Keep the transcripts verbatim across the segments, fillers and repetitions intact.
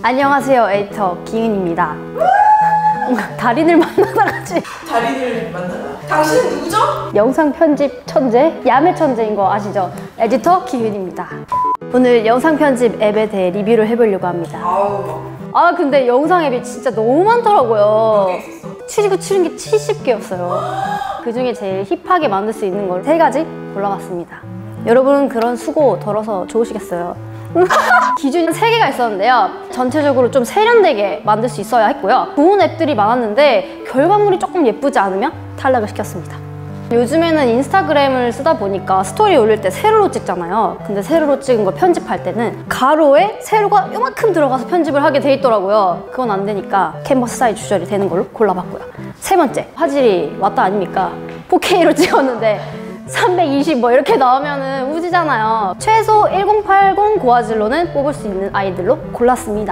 안녕하세요, 에디터 김은입니다. 달인을 만나다가지. 달인을 만나다? 당신은 누구죠? 영상 편집 천재, 야매 천재인 거 아시죠? 에디터 김은입니다. 오늘 영상 편집 앱에 대해 리뷰를 해보려고 합니다. 아우. 아 근데 영상 앱이 진짜 너무 많더라고요. 몇 개 있었어? 추리고 추린 게 칠십 개였어요. 그 중에 제일 힙하게 만들 수 있는 걸 세 가지 골라봤습니다. 여러분 그런 수고 덜어서 좋으시겠어요? 기준이 세 개가 있었는데요. 전체적으로 좀 세련되게 만들 수 있어야 했고요. 좋은 앱들이 많았는데 결과물이 조금 예쁘지 않으면 탈락을 시켰습니다. 요즘에는 인스타그램을 쓰다 보니까 스토리 올릴 때 세로로 찍잖아요. 근데 세로로 찍은 걸 편집할 때는 가로에 세로가 요만큼 들어가서 편집을 하게 돼 있더라고요. 그건 안 되니까 캔버스 사이즈 조절이 되는 걸로 골라봤고요. 세 번째, 화질이 왔다 아닙니까? 포케이로 찍었는데 삼백이십 뭐 이렇게 나오면은 우지잖아요. 최소 천팔십 고화질로는 뽑을 수 있는 아이들로 골랐습니다.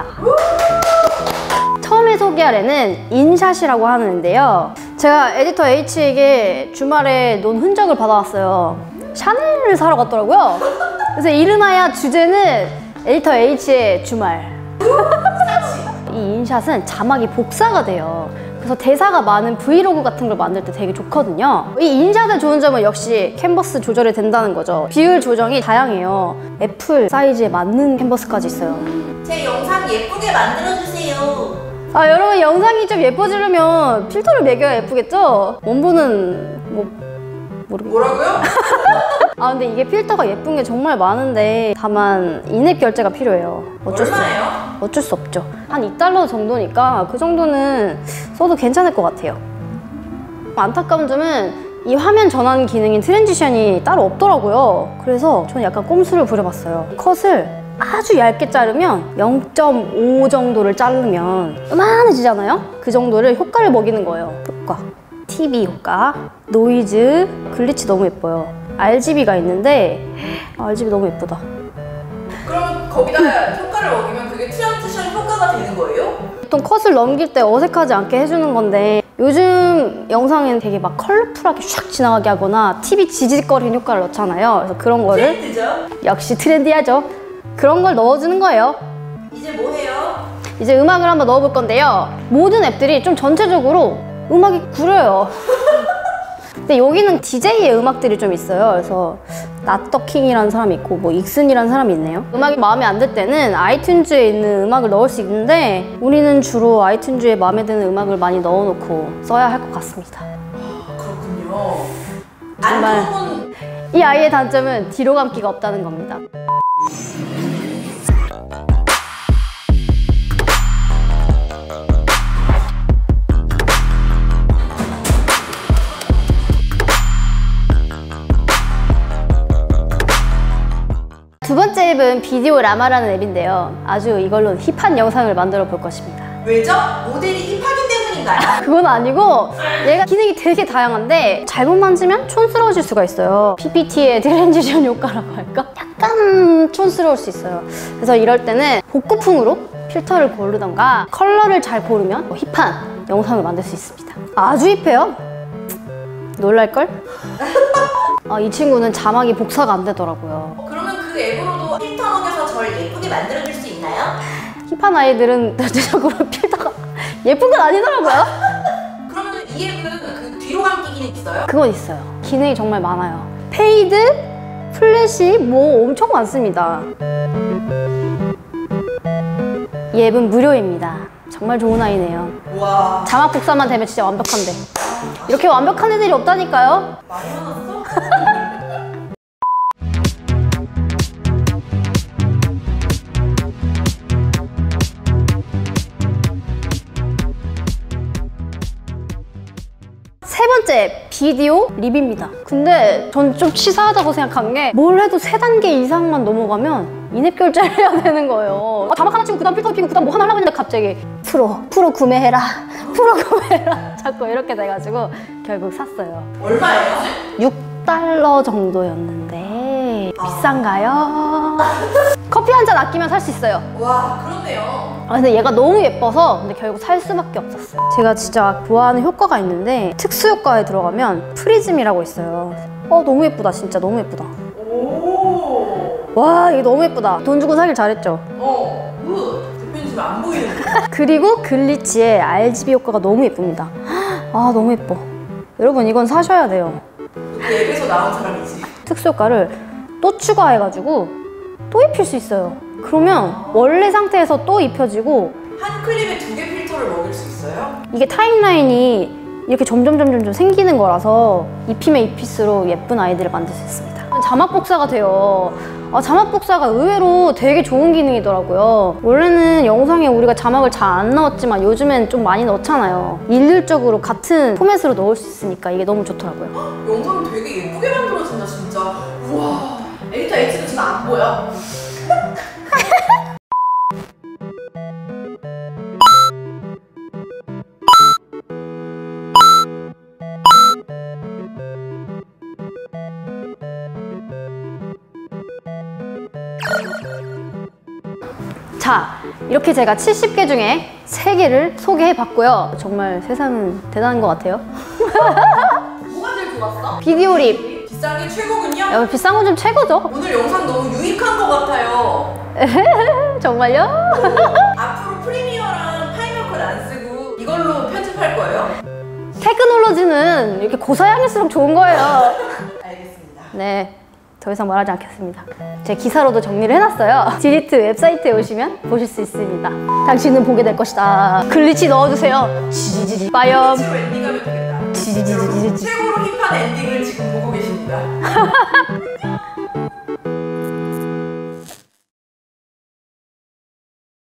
처음에 소개할 애는 인샷이라고 하는 애인데요. 제가 에디터 H에게 주말에 논 흔적을 받아왔어요. 샤넬을 사러 갔더라고요. 그래서 이름하여 주제는 에디터 H의 주말. 이 인샷은 자막이 복사가 돼요. 그래서 대사가 많은 브이로그 같은 걸 만들 때 되게 좋거든요. 이 인샷의 좋은 점은 역시 캔버스 조절이 된다는 거죠. 비율 조정이 다양해요. 애플 사이즈에 맞는 캔버스까지 있어요. 제 영상 예쁘게 만들어주세요. 아 여러분 영상이 좀 예뻐지려면 필터를 매겨야 예쁘겠죠? 원본은 뭐 모르겠어요. 뭐라고요? 아 근데 이게 필터가 예쁜 게 정말 많은데 다만 인앱 결제가 필요해요. 어쩔 얼마예요? 수, 어쩔 수 없죠. 한 이 달러 정도니까 그 정도는 써도 괜찮을 것 같아요. 안타까운 점은 이 화면 전환 기능인 트랜지션이 따로 없더라고요. 그래서 저는 약간 꼼수를 부려봤어요. 컷을 아주 얇게 자르면 영 점 오 정도를 자르면 요만해지잖아요? 그 정도를 효과를 먹이는 거예요. 효과, 티비 효과, 노이즈, 글리치 너무 예뻐요. 알지비가 있는데 알지비 너무 예쁘다. 그럼 거기다 효과를 먹이면 그게 트랜지션 효과가 되는 거예요? 보통 컷을 넘길 때 어색하지 않게 해주는 건데 요즘 영상에는 되게 막 컬러풀하게 샥 지나가게 하거나 티비 지직거리는 효과를 넣잖아요. 그래서 그런 거를 트렌드죠? 역시 트렌디하죠. 그런 걸 넣어주는 거예요. 이제 뭐 해요? 이제 음악을 한번 넣어볼 건데요. 모든 앱들이 좀 전체적으로 음악이 구려요. 근데 여기는 디제이의 음악들이 좀 있어요. 그래서 나더킹이라는 사람이 있고 뭐 익슨이라는 사람이 있네요. 음악이 마음에 안 들 때는 아이튠즈에 있는 음악을 넣을 수 있는데 우리는 주로 아이튠즈에 마음에 드는 음악을 많이 넣어놓고 써야 할 것 같습니다. 아, 그렇군요. 정말 안 좋은... 이 아이의 단점은 뒤로 감기가 없다는 겁니다. 두 번째 앱은 비디오 라마라는 앱인데요. 아주 이걸로 힙한 영상을 만들어 볼 것입니다. 왜죠? 모델이 힙하기 때문인가요? 그건 아니고 얘가 기능이 되게 다양한데 잘못 만지면 촌스러워질 수가 있어요. 피피티의 트랜지션 효과라고 할까? 약간 촌스러울 수 있어요. 그래서 이럴 때는 복고풍으로 필터를 고르던가 컬러를 잘 고르면 힙한 영상을 만들 수 있습니다. 아주 힙해요. 놀랄걸? 아, 이 친구는 자막이 복사가 안 되더라고요. 그러면 그 앱으로도 필터 먹여서 저를 예쁘게 만들어줄 수 있나요? 힙한 아이들은 전체적으로 필터가 예쁜 건 아니더라고요. 그러면 이 앱은 그 뒤로 감기 기능 있어요? 그건 있어요. 기능이 정말 많아요. 페이드, 플래시 뭐 엄청 많습니다. 이 앱은 무료입니다. 정말 좋은 아이네요. 와. 자막 복사만 되면 진짜 완벽한데 이렇게 완벽한 애들이 없다니까요. 많이 화났어? 세 번째, 비디오 립입니다. 근데 전 좀 치사하다고 생각한 게 뭘 해도 세 단계 이상만 넘어가면 인앱 결제를 해야 되는 거예요. 자막 하나 치고 그 다음 필터 끼고 그 다음 뭐 하나 하려고 했는데 갑자기 프로, 프로 구매해라, 프로 구매해라 자꾸 이렇게 돼가지고 결국 샀어요. 얼마예요? 육 달러 정도였는데 비싼가요? 커피 한 잔 아끼면 살 수 있어요. 와, 그렇네요. 아, 근데 얘가 너무 예뻐서 근데 결국 살 수밖에 없었어요. 제가 진짜 좋아하는 효과가 있는데 특수 효과에 들어가면 프리즘이라고 있어요. 어 너무 예쁘다. 진짜 너무 예쁘다. 오. 와 이게 너무 예쁘다. 돈 주고 사길 잘했죠? 어. 굿. 대표님 요즘 안 보이는 그리고 글리치의 알지비 효과가 너무 예쁩니다. 아 너무 예뻐. 여러분 이건 사셔야 돼요. 앱에서 나온 사람이지. 특수 효과를 또 추가해가지고 또 입힐 수 있어요. 그러면 원래 상태에서 또 입혀지고 한 클립에 두 개 필터를 먹일 수 있어요? 이게 타임라인이 이렇게 점점 점점 점 생기는 거라서 입히면 입힐수록 예쁜 아이들을 만들 수 있습니다. 자막 복사가 돼요. 아, 자막 복사가 의외로 되게 좋은 기능이더라고요. 원래는 영상에 우리가 자막을 잘 안 넣었지만 요즘엔 좀 많이 넣잖아요. 일률적으로 같은 포맷으로 넣을 수 있으니까 이게 너무 좋더라고요. 영상 되게 예쁘게 만들어진다 진짜. 우와. 에디터 H도 지금 안 보여. 자, 이렇게 제가 칠십 개 중에 세 개를 소개해봤고요. 정말 세상은 대단한 것 같아요. 뭐가 제일 좋았어? 비디오립. 비싼 게 최고군요? 야, 비싼 건 좀 최고죠? 오늘 영상 너무 유익한 것 같아요. 정말요? 앞으로 프리미어랑 파이널 컷 안 쓰고 이걸로 편집할 거예요? 테크놀로지는 이렇게 고사양일수록 좋은 거예요. 알겠습니다. 네, 더 이상 말하지 않겠습니다. 제 기사로도 정리를 해놨어요. 디리트 웹사이트에 오시면 보실 수 있습니다. 당신은 보게 될 것이다. 글리치 넣어주세요. 지지지지 빠염. 글리치로 엔딩하면 되겠다. 지지지지지. 최고로 힙한 엔딩을 지금 보고 계십니다.